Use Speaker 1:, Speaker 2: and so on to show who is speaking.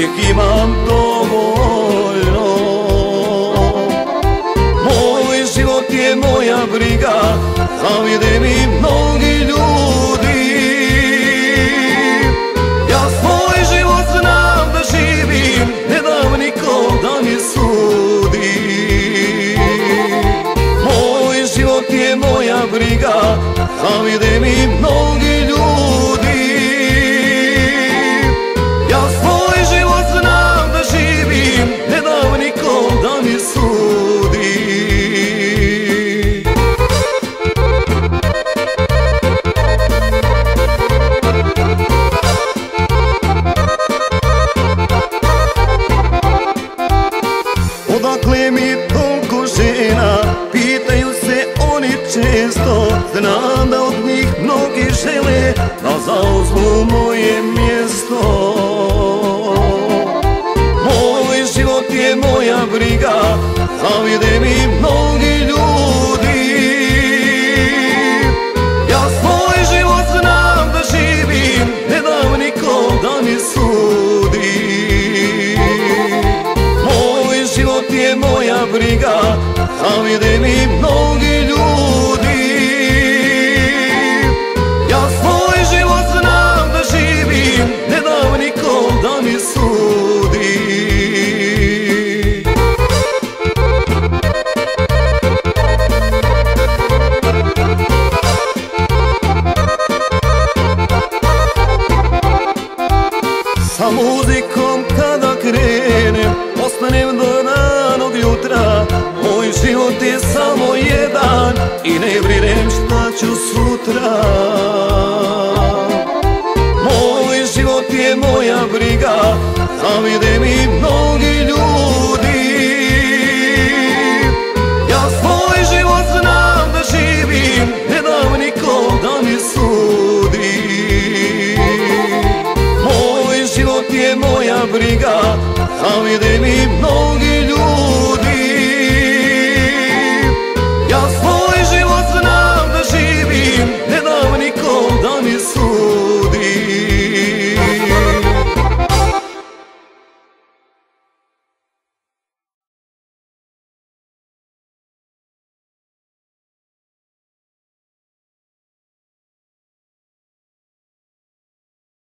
Speaker 1: uvijek imam dovoljno. Moj život je moja briga, zavide mi mnogi ljudi. Ja svoj život znam da živim, ne dam nikom da mi sudi. Moj život je moja briga, zavide mi mnogi ljudi. Ja svoj život znam da živim, ne dam nikom da mi sudi. Odakle mi toliko žena, pitaju se oni često. Znam da od njih mnogi žele da zauzmu moje mjesto. Moj život je moja briga, zavide mi mnogi ljudi. Ja svoj život znam da živim, ne dam nikom da mi sudi. Moj život je moja briga, zavide mi mnogi ljudi. Ja svoj život znam da živim, ne dam nikom da mi sudi. Sa muzikom kada krenem, ostanem do ranog jutra. Moj život je samo jedan i ne brinem šta ću sutra. Moj život je moja briga, zavide mi mnogi ljudi. Ja svoj život znam da živim, ne dam nikom da mi sudi. Moj život je moja briga, zavide mi mnogi ljudi.